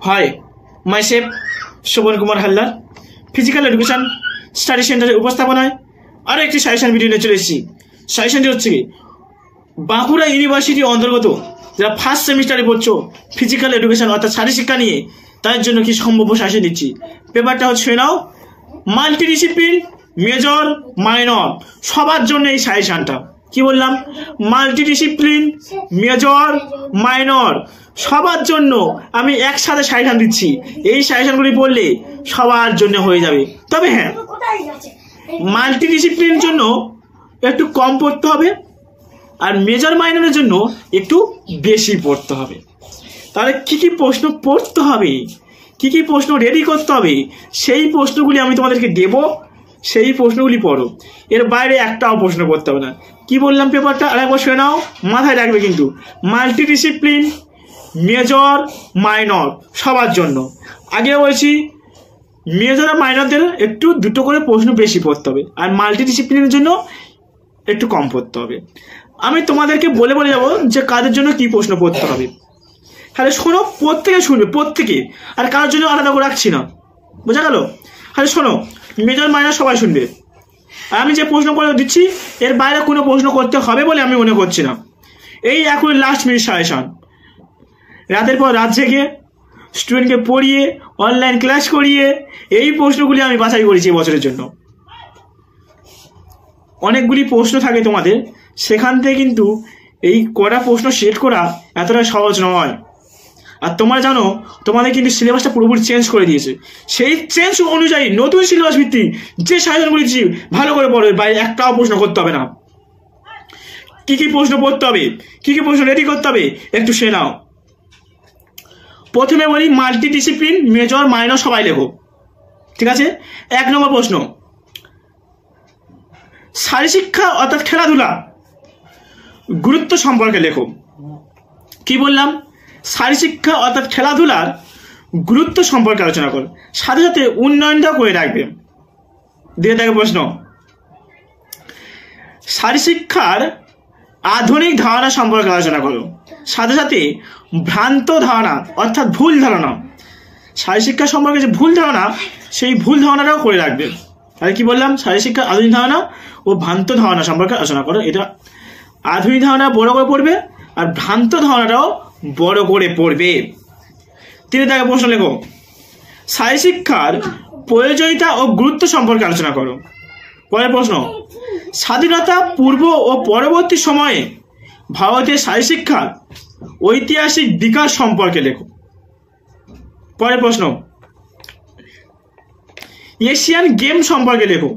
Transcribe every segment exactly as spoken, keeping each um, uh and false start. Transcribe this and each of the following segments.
हाय myself Shobhan Kumar Haldar physical education study centre उपस्थापनाय और एक साजेशन भिडियो निये चले एसेछि। साजेशनटी हच्छे कि बाँकुड़ा यूनिभार्सिटी अंतर्गत যারা ফার্স্ট সেমিস্টারে পড়ছো ফিজিক্যাল এডুকেশন অর্থাৎ শারীরিক শিক্ষা নিয়ে তার জন্য কি সম্ভাব্য সাজেশন দিচ্ছি। পেপারটা হচ্ছে নাও মাল্টি ডিসিপ্লিন মেজর মাইনর সবার জন্য এই সাজেশনটা। কি বললাম? মাল্টি ডিসিপ্লিন মেজর মাইনর সবার জন্য আমি একসাথে সাজেশন দিচ্ছি। এই সাজেশনগুলি পড়লে সবার জন্য হয়ে যাবে। তবে হ্যাঁ, মাল্টি ডিসিপ্লিনের জন্য একটু কম পড়তে হবে আর মেজর মাইনরের জন্য একটু বেশি পড়তে হবে। তাহলে কি কি প্রশ্ন পড়তে হবে, কি কি প্রশ্ন রেডি করতে হবে, সেই প্রশ্নগুলি আমি তোমাদেরকে দেব। সেই প্রশ্নগুলি পড়ো, এর বাইরে একটাও প্রশ্ন করতে হবে না। কি বললাম পেপারটা আরেকবার শুনে নাও, মাথায় রাখবে কিন্তু। মাল্টি ডিসিপ্লিন মেজর মাইনর সবার জন্য। আগে বলছি মেজর আর মাইনরদের একটু দুটো করে প্রশ্ন বেশি পড়তে হবে আর মাল্টি ডিসিপ্লিনের জন্য একটু কম পড়তে হবে। আমি তোমাদেরকে বলে বলে যাবো যে কাদের জন্য কি প্রশ্ন পড়তে হবে। তাহলে শোনো, প্রত্যেকে শুনবে, প্রত্যেকে, আর কারোর জন্য আলাদা করে রাখছি না। বোঝা গেল? তাহলে শোনো, মেজর মাইনর সবাই শুনবে। আর আমি যে প্রশ্ন করে দিচ্ছি এর বাইরে কোনো প্রশ্ন করতে হবে বলে আমি মনে করছি না। এই এখন লাস্ট মিনিট সাজেশন, রাতের পর রাত জেগে স্টুডেন্টকে পড়িয়ে অনলাইন ক্লাস করিয়ে এই প্রশ্নগুলি আমি বাছাই করেছি বছরের জন্য। অনেকগুলি প্রশ্ন থাকে তোমাদের, সেখান থেকে কিন্তু এই কটা প্রশ্ন সেট করা এতটা সহজ নয়। আর তোমরা জানো তোমাদের কিন্তু সিলেবাসটা পুরোপুরি চেঞ্জ করে দিয়েছে। সেই চেঞ্জ অনুযায়ী নতুন সিলেবাস ভিত্তিক যে সাজেশনগুলি দিচ্ছি ভালো করে পড়বে, বাইরে একটাও প্রশ্ন করতে হবে না। কি কি প্রশ্ন পড়তে হবে, কি কি প্রশ্ন রেডি করতে হবে একটু সে নাও। প্রথমে বলি মাল্টি ডিসিপ্লিন মেজর মাইনর সবাই লেখো, ঠিক আছে? এক নম্বর প্রশ্ন, শারীরশিক্ষা অর্থাৎ খেলাধুলা গুরুত্ব সম্পর্কে লেখো। কি বললাম? শারীরশিক্ষা অর্থাৎ খেলাধুলার গুরুত্ব সম্পর্কে আলোচনা করো, সাথে সাথে উন্নয়নটাও করে রাখবে। দিয়ে থাকে প্রশ্ন, শারীরশিক্ষার আধুনিক ধারণা সম্পর্কে আলোচনা করো, সাথে সাথে ভ্রান্ত ধারণা অর্থাৎ ভুল ধারণা, শারীরশিক্ষা সম্পর্কে যে ভুল ধারণা সেই ভুল ধারণাটাও করে রাখবে। তাহলে কি বললাম? শারীরশিক্ষার আধুনিক ধারণা ও ভ্রান্ত ধারণা সম্পর্কে আলোচনা করো। এটা আধুনিক ধারণা বড় করে পড়বে আর ভ্রান্ত ধারণাটাও বড় করে পড়বে। তিনি তাকে প্রশ্ন লেখো, শারীরশিক্ষার প্রয়োজনীয়তা ও গুরুত্ব সম্পর্কে আলোচনা করো। পরের প্রশ্ন, স্বাধীনতা পূর্ব ও পরবর্তী সময়ে ভারতের শারীরশিক্ষার ঐতিহাসিক বিকাশ সম্পর্কে লেখো। পরের প্রশ্ন, এশিয়ান গেম সম্পর্কে লেখো,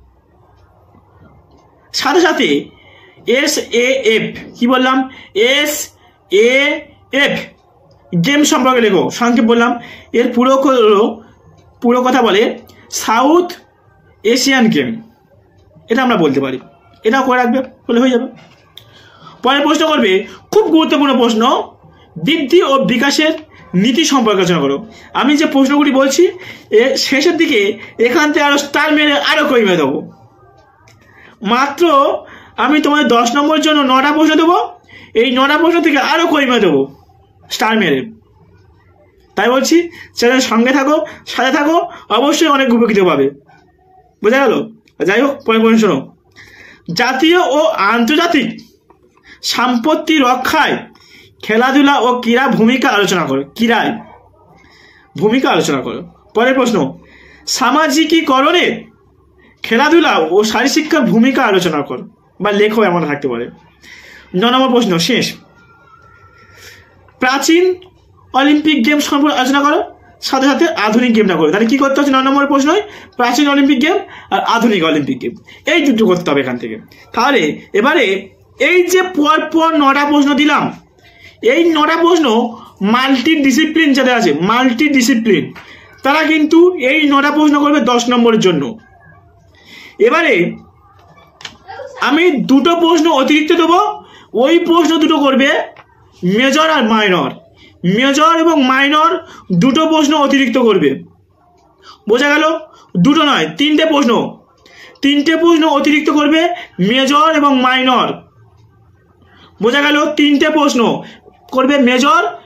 সাথে সাথে এস এ এফ, কি বললাম? এস এ এফ গেম সম্পর্কে লেখো। সংক্ষেপ বললাম, এর পুরো পুরো কথা বলে সাউথ এশিয়ান গেম, এটা আমরা বলতে পারি। এটাও করে রাখবে, বলে হয়ে যাবে। পরের প্রশ্ন করবে, খুব গুরুত্বপূর্ণ প্রশ্ন, বৃদ্ধি ও বিকাশের নীতি সম্পর্কে আলোচনা করো। আমি যে প্রশ্নগুলি বলছি এর শেষের দিকে এখান থেকে আরো স্টার মেরে আরো কমিয়ে দেবো। মাত্র আমি তোমাদের দশ নম্বরের জন্য নটা প্রশ্ন দেবো, এই নটা প্রশ্ন থেকে আরো কমিয়ে দেবো স্টার মেরে। তাই বলছি চ্যানেল সঙ্গে থাকো, সাথে থাকো, অবশ্যই অনেক উপকৃত পাবে। বোঝা গেল? যাই হোক, পরে প্রশ্ন শোনো, জাতীয় ও আন্তর্জাতিক সম্পত্তি রক্ষায় খেলাধুলা ও ক্রীড়া ভূমিকা আলোচনা করো। ক্রীড়ায় ভূমিকা আলোচনা করো। পরের প্রশ্ন, সামাজিকীকরণে খেলাধুলা ও শারীরশিক্ষার ভূমিকা আলোচনা করো বা লেখো, এমন থাকতে পারে। ন নম্বর প্রশ্ন শেষ, প্রাচীন অলিম্পিক গেম সম্পর্কে আলোচনা করো, সাথে সাথে আধুনিক গেমটা করো। তাহলে কি করতে হচ্ছে? ন নম্বর প্রশ্নই প্রাচীন অলিম্পিক গেম আর আধুনিক অলিম্পিক গেম, এই দুটো করতে হবে এখান থেকে। তাহলে এবারে এই যে পর পর নটা প্রশ্ন দিলাম, এই নটা প্রশ্ন মাল্টি ডিসিপ্লিন যাদের আছে, মাল্টি ডিসিপ্লিন তারা কিন্তু এই নটা প্রশ্ন করবে দশ নম্বরের জন্য। এবারে আমি দুটো প্রশ্ন অতিরিক্ত দেবো, ওই প্রশ্ন দুটো করবে মেজর আর মাইনর। মেজর এবং মাইনর দুটো প্রশ্ন অতিরিক্ত করবে। বোঝা গেল? দুটো নয়, তিনটে প্রশ্ন, তিনটে প্রশ্ন অতিরিক্ত করবে মেজর এবং মাইনর। বোঝা গেল? তিনটে প্রশ্ন করবে মেজর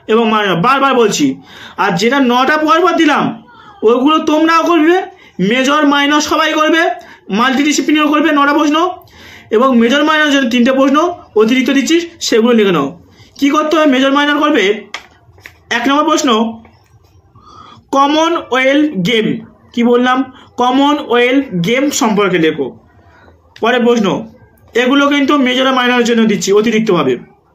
এবং মাইনর, বারবার বলছি। আর যেটা নটা পরপর দিলাম ওইগুলো তোমরাও করবে, মেজর মাইনর সবাই করবে, মাল্টিডিসিপ্লিনও করবে নটা প্রশ্ন, এবং মেজর মাইনর জন্য তিনটে প্রশ্ন অতিরিক্ত দিচ্ছি সেগুলো লিখে নাও। কী করতে হবে? মেজর মাইনর করবে এক নম্বর প্রশ্ন কমনওয়েলথ গেম, কি বললাম? কমনওয়েলথ গেম সম্পর্কে লেখো। পরে প্রশ্ন, এগুলো কিন্তু মেজর আর মাইনরের জন্য দিচ্ছি অতিরিক্তভাবে।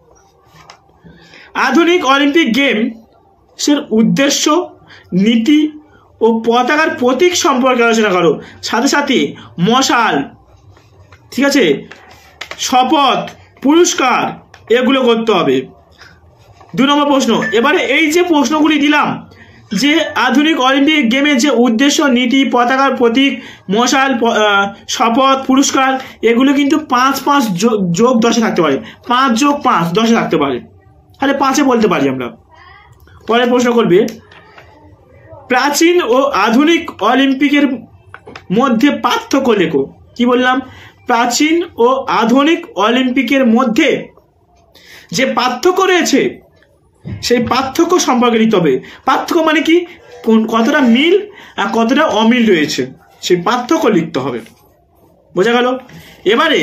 আধুনিক অলিম্পিক গেমসের উদ্দেশ্য, নীতি ও পতাকার প্রতীক সম্পর্কে আলোচনা করো। সাথে সাথে মশাল, ঠিক আছে, শপথ, পুরস্কার এগুলো করতে হবে। দু নম্বর প্রশ্ন, এবারে এই যে প্রশ্নগুলি দিলাম, যে আধুনিক অলিম্পিক গেমের যে উদ্দেশ্য, নীতি, পতাকার প্রতীক, মশাল, শপথ, পুরস্কার এগুলো কিন্তু পাঁচ পাঁচ যোগ দশে থাকতে পারে, পাঁচ যোগ পাঁচ দশে থাকতে পারে, তাহলে পাঁচে বলতে পারি আমরা। পরের প্রশ্ন করবে প্রাচীন ও আধুনিক অলিম্পিকের মধ্যে পার্থক্য লেখো। কি বললাম? প্রাচীন ও আধুনিক অলিম্পিকের মধ্যে যে পার্থক্য রয়েছে সেই পার্থক্য সম্পর্কে লিখতে হবে। পার্থক্য মানে কি, কোন কতটা মিল আর কতটা অমিল রয়েছে সেই পার্থক্য লিখতে হবে। বোঝা গেল? এবারে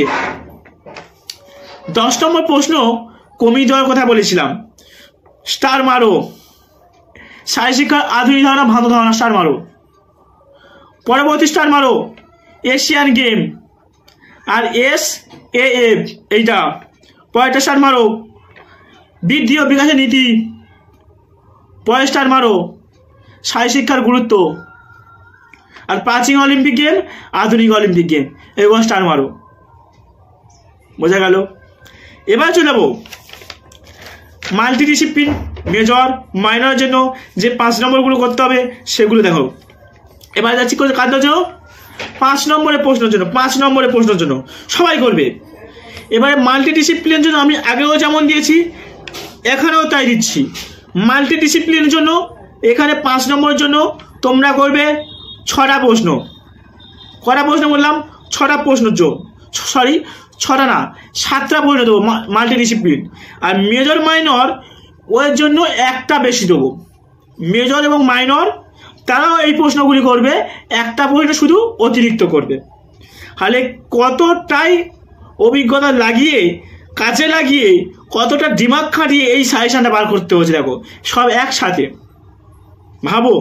দশ নম্বর প্রশ্ন কমিয়ে দেওয়ার কথা বলেছিলাম, স্টার মারো। শারীর শিক্ষার আধুনিক ধারণা, ভালো ধারণা, স্টার মারো। পরবর্তী স্টার মারো এশিয়ান গেম, আর এস এ এফ এইটা। পরেরটা স্টার মারো বৃদ্ধি ও বিকাশের নীতি। পরের স্টার মারো শারীর শিক্ষার গুরুত্ব। আর প্রাচীন অলিম্পিক গেম, আধুনিক অলিম্পিক গেম, এবং স্টার মারো। বোঝা গেল? এবার চলে যাবো মাল্টিডিসিপ্লিন, মেজর মাইনরের জন্য যে পাঁচ নম্বরগুলো করতে হবে সেগুলো দেখো। এবার যাচ্ছি কার জন্য? পাঁচ নম্বরের প্রশ্নের জন্য। পাঁচ নম্বরের প্রশ্নের জন্য সবাই করবে। এবারে মাল্টিডিসিপ্লিনের জন্য আমি আগেও যেমন দিয়েছি এখানেও তাই দিচ্ছি। মাল্টিডিসিপ্লিনের জন্য এখানে পাঁচ নম্বরের জন্য তোমরা করবে ছটা প্রশ্ন। কটা প্রশ্ন বললাম? ছটা প্রশ্ন যোগ, সরি ছটা না, সাতটা প্রশ্ন দেবো মাল্টিডিসিপ্লিন। আর মেজর মাইনর ওর জন্য একটা বেশি দেবো। মেজর এবং মাইনর তারাও এই প্রশ্নগুলি করবে, একটা প্রশ্ন শুধু অতিরিক্ত করবে। তাহলে কতটাই অভিজ্ঞতা লাগিয়ে, কাজে লাগিয়ে, কতটা দিমাগ খাটিয়ে এই সাজেশনটা বার করতে হচ্ছে দেখো, সব একসাথে। ভাবো,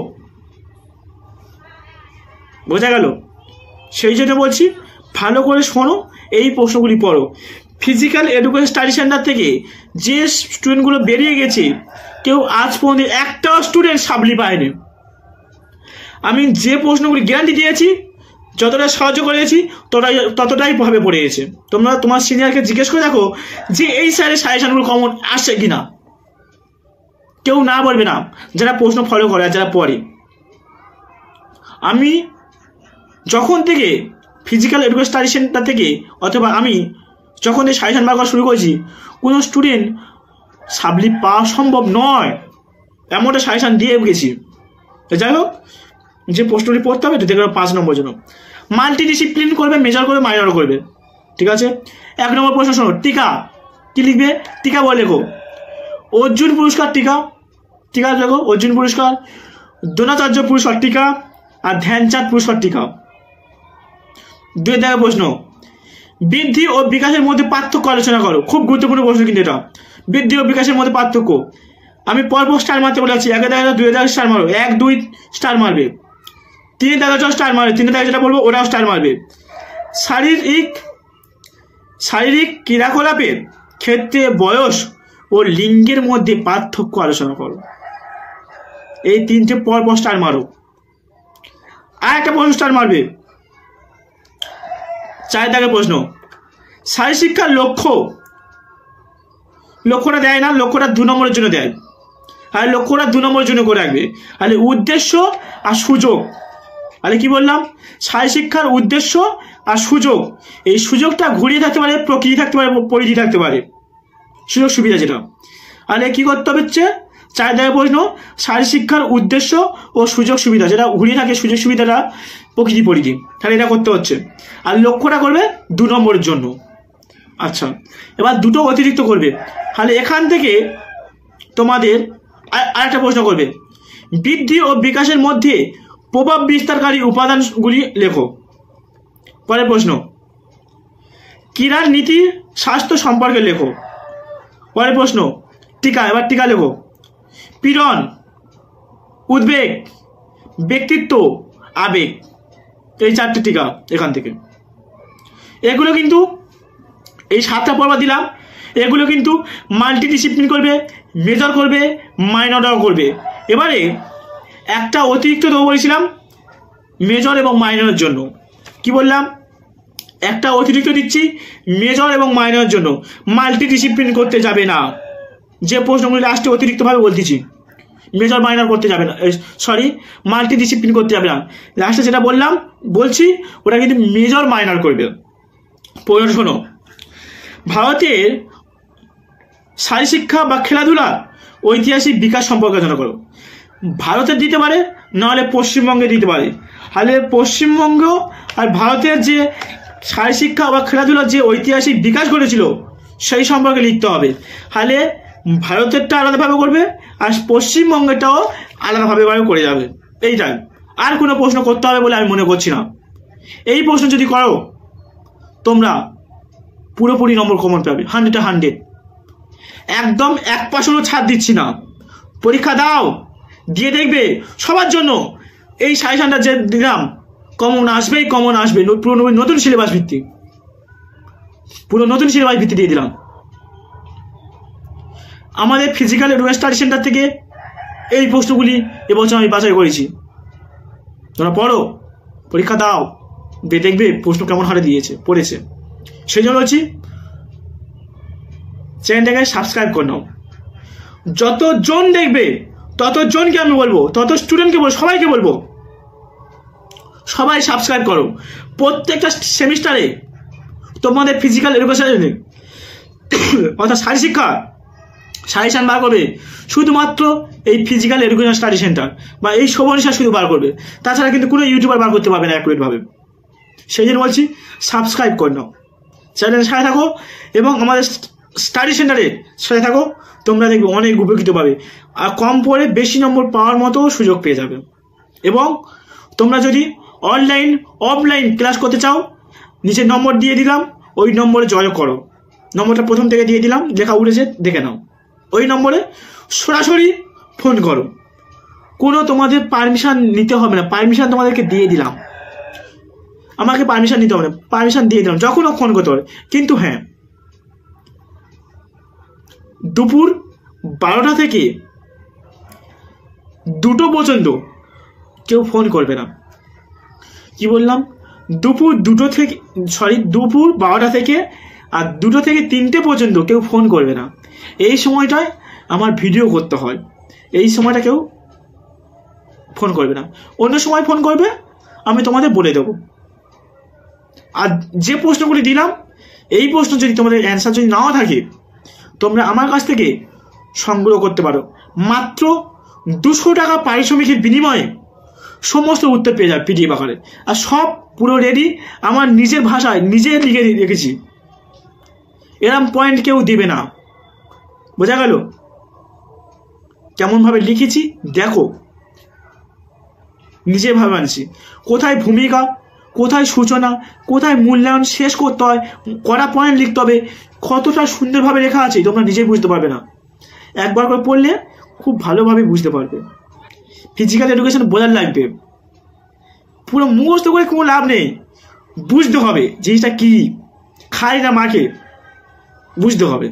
বোঝা গেল? সেই জন্য বলছি ভালো করে শোনো, এই প্রশ্নগুলি পড়ো। ফিজিক্যাল এডুকেশন স্টাডি সেন্টার থেকে যে স্টুডেন্টগুলো বেরিয়ে গেছে কেউ আজ পর্যন্ত একটাও স্টুডেন্ট সাপ্লি পায়নি। আমি যে প্রশ্নগুলি গ্যারান্টি দিয়েছি, যতটা সাহায্য করেছি ততটাই ততটাই ভাবে পড়ে গেছে। তোমরা তোমার সিনিয়রকে জিজ্ঞেস করে দেখো যে এই স্যারের সাজেশনগুলো কমন আসছে কি না, কেউ না বলবে না যারা প্রশ্ন ফলো করে আর যারা পড়ে। আমি যখন থেকে ফিজিক্যাল এডুকেশন স্টাডি সেন্টার থেকে, অথবা আমি যখন এই সাজেশন বার করা শুরু করেছি, কোনো স্টুডেন্ট সাপ্লি পাওয়া সম্ভব নয় এমন একটা সাজেশন দিয়ে গেছি। যাই হোক, যে প্রশ্নটি পড়তে হবে দেখবে পাঁচ নম্বর জন্য মাল্টিডিসিপ্লিন করবে, মেজর করবে, মাইনর করবে। ঠিক আছে? এক নম্বর প্রশ্ন শোনো, টিকা কি লিখবে? টিকা বলে লেখো অর্জুন পুরস্কার টিকা। টিকা লেখো অর্জুন পুরস্কার, দ্রোণাচার্য পুরস্কার টিকা, আর ধ্যানচাঁদ পুরস্কার টিকা। দুই দাগের প্রশ্ন বৃদ্ধি ও বিকাশের মধ্যে পার্থক্য আলোচনা করো। খুব গুরুত্বপূর্ণ প্রশ্ন কিন্তু এটা, বৃদ্ধি ও বিকাশের মধ্যে পার্থক্য। আমি পরপর স্টার মারতে বলে যাচ্ছি। একে দেখা দুই দাগে স্টার মারো, এক দুই স্টার মারবে। তিনে দেখা যাও স্টার মারবে, তিনে দেখা যেটা বলবো ওরাও স্টার মারবে। শারীরিক শারীরিক ক্রিয়াকলাপের ক্ষেত্রে বয়স ও লিঙ্গের মধ্যে পার্থক্য আলোচনা করো। এই তিনটে পরপর স্টার মারো। আর একটা প্রশ্ন স্টার মারবে, চার দাগের প্রশ্ন শারীর শিক্ষার লক্ষ্য। লক্ষ্যটা দেয় না, লক্ষ্যটা দু নম্বরের জন্য দেয়। আর লক্ষ্যটা দু নম্বরের জন্য করে রাখবে। তাহলে উদ্দেশ্য আর সুযোগ। তাহলে কি বললাম? শারীর শিক্ষার উদ্দেশ্য আর সুযোগ। এই সুযোগটা ঘুরিয়ে থাকতে পারে, প্রকৃতি থাকতে পারে, পরিধি থাকতে পারে, সুযোগ সুবিধা যেটা। তাহলে কি করতে হচ্ছে? চার দাগের প্রশ্ন শারীর শিক্ষার উদ্দেশ্য ও সুযোগ সুবিধা, যেটা ঘুরিয়ে থাকে সুযোগ সুবিধাটা প্রকৃতি পরিধি, তাহলে এটা করতে হচ্ছে। আর লক্ষ্যটা করবে দু নম্বরের জন্য। আচ্ছা, এবার দুটো অতিরিক্ত করবে। তাহলে এখান থেকে তোমাদের আর একটা প্রশ্ন করবে, বৃদ্ধি ও বিকাশের মধ্যে প্রভাব বিস্তারকারী উপাদানগুলি লেখো। পরের প্রশ্ন, ক্রীড়ার নীতি স্বাস্থ্য সম্পর্কে লেখো। পরের প্রশ্ন, টিকা, এবার টিকা লেখো। পীড়ন, উদ্বেগ, ব্যক্তিত্ব, আবেগ, এই চারটে টিকা এখান থেকে। এগুলো কিন্তু এই সাতটা পর্ব দিলাম, এগুলো কিন্তু মাল্টি ডিসিপ্লিন করবে, মেজর করবে, মাইনরও করবে। এবারে একটা অতিরিক্ত দেবো বলেছিলাম মেজর এবং মাইনরের জন্য। কি বললাম? একটা অতিরিক্ত দিচ্ছি মেজর এবং মাইনরের জন্য, মাল্টি ডিসিপ্লিন করতে যাবে না। যে প্রশ্নগুলি লাস্টে অতিরিক্তভাবে বলতেছি, মেজর মাইনর করতে যাবে না, সরি মাল্টি ডিসিপ্লিন করতে যাবে না। লাস্টে যেটা বললাম বলছি ওটা কিন্তু মেজর মাইনর করবে। প্রশ্ন শোনো, ভারতের শারীরশিক্ষা বা খেলাধুলার ঐতিহাসিক বিকাশ সম্পর্কে আলোচনা করো। ভারতের দিতে পারে, নাহলে পশ্চিমবঙ্গে দিতে পারে। তাহলে পশ্চিমবঙ্গ আর ভারতের যে শারীরশিক্ষা বা খেলাধুলার যে ঐতিহাসিক বিকাশ ঘটেছিল সেই সম্পর্কে লিখতে হবে। তাহলে ভারতেরটা আলাদাভাবে করবে আর পশ্চিমবঙ্গেরটাও আলাদাভাবে করে যাবে। এইটাই, আর কোনো প্রশ্ন করতে হবে বলে আমি মনে করছি না। এই প্রশ্ন যদি করো তোমরা পুরোপুরি নম্বর কমন পাবে, হান্ড্রেডে হান্ড্রেড, একদম এক পার্সেন্টও ছাড় দিচ্ছি না। পরীক্ষা দাও, দিয়ে দেখবে সবার জন্য এই সাজেশনটা যে দিলাম কমন আসবেই, কমন আসবে। পুরো নতুন সিলেবাস ভিত্তিক, পুরো নতুন সিলেবাস ভিত্তি দিয়ে দিলাম। আমাদের ফিজিক্যাল এডুকেশন স্টাডি সেন্টার থেকে এই প্রশ্নগুলি এবছর আমি বাছাই করেছি। তোমরা পড়ো, পরীক্ষা দাও, দিয়ে দেখবে প্রশ্ন কেমন হারে দিয়েছে, পড়েছে। সেই জন্য বলছি চ্যানেলটাকে সাবস্ক্রাইব করে নাও। যতজন দেখবে ততজনকে আমি বলবো, তত স্টুডেন্টকে বলবো, সবাইকে বলবো সবাই সাবস্ক্রাইব করো। প্রত্যেকটা সেমিস্টারে তোমাদের ফিজিক্যাল এডুকেশন অর্থাৎ শারীরশিক্ষা সাজেশন বার করবে শুধুমাত্র এই ফিজিক্যাল এডুকেশন স্টাডি সেন্টার বা এই শোভনিশা শুধু বার করবে, তাছাড়া কিন্তু কোনো ইউটিউবার বার করতে পারবে না অ্যাকুরেটভাবে। সেই জন্য বলছি সাবস্ক্রাইব করে নাও, চ্যানেলের সাথে থাকো এবং আমাদের স্টাডি সেন্টারের সাথে থাকো। তোমরা দেখবে অনেক উপকৃত পাবে আর কম পড়ে বেশি নম্বর পাওয়ার মতো সুযোগ পেয়ে যাবে। এবং তোমরা যদি অনলাইন অফলাইন ক্লাস করতে চাও, নিচে নম্বর দিয়ে দিলাম, ওই নম্বরে যোগাযোগ করো। নম্বরটা প্রথম থেকে দিয়ে দিলাম, লেখা উঠেছে, দেখে নাও। ওই নম্বরে সরাসরি ফোন করো, কোনো তোমাদের পারমিশন নিতে হবে না। পারমিশন তোমাদেরকে দিয়ে দিলাম, আমাকে পারমিশন নিতে হবে না, পারমিশন দিয়ে দিলাম, যখনও ফোন করতে হবে। কিন্তু হ্যাঁ, দুপুর বারোটা থেকে দুটো পর্যন্ত কেউ ফোন করবে না। কি বললাম? দুপুর দুটো থেকে সরি দুপুর বারোটা থেকে আর দুটো থেকে তিনটে পর্যন্ত কেউ ফোন করবে না। এই সময়টায় আমার ভিডিও করতে হয়, এই সময়টা কেউ ফোন করবে না। অন্য সময় ফোন করবে, আমি তোমাদের বলে দেবো। আর যে প্রশ্নগুলি দিলাম, এই প্রশ্ন যদি তোমাদের অ্যান্সার যদি নাও থাকে, তোমরা আমার কাছ থেকে সংগ্রহ করতে পারো। মাত্র দুশো টাকা পারিশ্রমিকের বিনিময়ে সমস্ত উত্তর পেয়ে যাবে পিডিএফ আকারে। আর সব পুরো রেডি, আমার নিজের ভাষায় নিজে লিখে রেখেছি। এরম পয়েন্ট কেউ দিবে না। বোঝা গেল কেমনভাবে লিখেছি? দেখো, নিজে ভাবে আনছি। কোথায় ভূমিকা, কোথায় সূচনা, কোথায় মূল্যায়ন শেষ করতে হয়, কটা পয়েন্ট লিখতে হবে, কতটা সুন্দরভাবে লেখা আছে তোমরা নিজেই বুঝতে পারবে না। একবার করে পড়লে খুব ভালোভাবে বুঝতে পারবে। ফিজিক্যাল এডুকেশন বোঝার লাগবে, পুরো মুখস্থ করে কোনো লাভ নেই, বুঝতে হবে জিনিসটা কি, খায় না মাকে, বুঝতে হবে।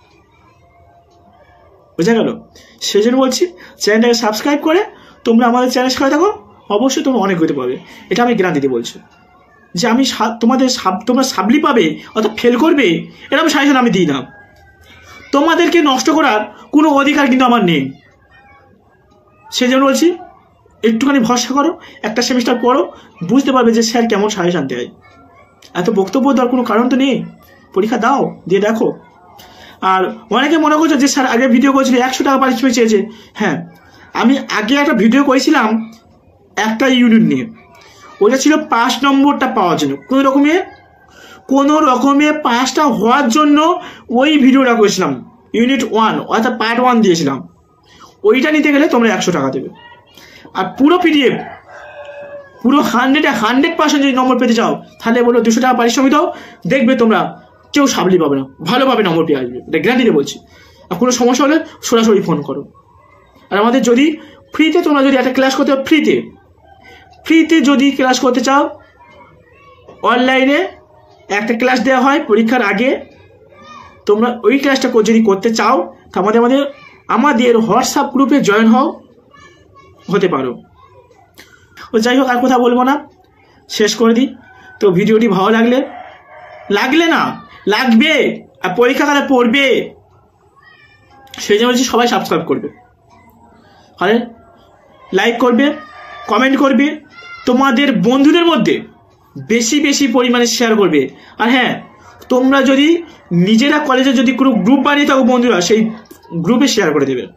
বোঝা গেল? সেই জন্য বলছি চ্যানেলটাকে সাবস্ক্রাইব করে তোমরা আমাদের চ্যানেল সাথে থাকো, অবশ্যই তোমরা অনেক হতে পারবে। এটা আমি গ্যারান্টি দিয়ে বলছি যে আমি তোমাদের তোমরা সাবলি পাবে অর্থাৎ ফেল করবে এরকম সাজেশন আমি দিই না। তোমাদেরকে নষ্ট করার কোনো অধিকার কিন্তু আমার নেই। সেই জন্য বলছি একটুখানি ভরসা করো, একটা সেমিস্টার পড়ো, বুঝতে পারবে যে স্যার কেমন সাজেশন দেয়। এত বক্তব্য দেওয়ার কোনো কারণ তো নেই, পরীক্ষা দাও, দিয়ে দেখো। আর অনেকে মনে করছো যে স্যার আগে ভিডিও করেছিল একশো টাকা পারিশ্রমিক চেয়েছে। হ্যাঁ, আমি আগে একটা ভিডিও করেছিলাম একটা ইউনিট নিয়ে, ওটা ছিল পাঁচ নম্বরটা পাওয়ার জন্য। কোনো রকমে কোনো রকমে পাঁচটা হওয়ার জন্য ওই ভিডিওটা করেছিলাম, ইউনিট ওয়ান অর্থাৎ পার্ট ওয়ান দিয়েছিলাম। ওইটা নিতে গেলে তোমরা একশো টাকা দেবে। আর পুরো পিডিএফ পুরো হান্ড্রেডে হান্ড্রেড পার্সেন্ট যদি নম্বর পেতে চাও তাহলে বলো দুশো টাকা পারিশ্রমিক দাও, দেখবে তোমরা কেউ সাবলি পাবে না, ভালোভাবে নম্বর পেয়ে আসবে, এটা গ্যারান্টিতে বলছি। আর কোনো সমস্যা হলে সরাসরি ফোন করো। আর আমাদের যদি ফ্রিতে তোমরা যদি একটা ক্লাস করতে ফ্রিতে ফ্রিতে যদি ক্লাস করতে চাও, অনলাইনে একটা ক্লাস দেওয়া হয় পরীক্ষার আগে, তোমরা ওই ক্লাসটা যদি করতে চাও তা আমাদের আমাদের আমাদের হোয়াটসঅ্যাপ গ্রুপে জয়েন হও, হতে পারো। ও যাই হোক, আর কথা বলবো না, শেষ করে দিই। তো ভিডিওটি ভালো লাগলে লাগলে না লাগবে আর পরীক্ষাকালে পড়বে, সেই জন্য বলছি সবাই সাবস্ক্রাইব করবে, আরে লাইক করবে, কমেন্ট করবে, তোমাদের বন্ধুদের মধ্যে বেশি বেশি পরিমাণে শেয়ার করবে। আর হ্যাঁ, তোমরা যদি নিজেরা কলেজে যদি কোনো গ্রুপ বানিয়ে থাকো বন্ধুরা, সেই গ্রুপে শেয়ার করে দেবে।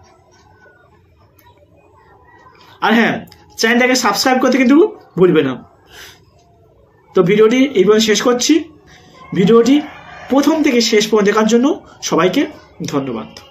আর হ্যাঁ, চ্যানেলটাকে সাবস্ক্রাইব করতে কিন্তু ভুলবে না। তো ভিডিওটি এইভাবে শেষ করছি। ভিডিওটি প্রথম থেকে শেষ পর্যন্ত দেখার জন্য সবাইকে ধন্যবাদ।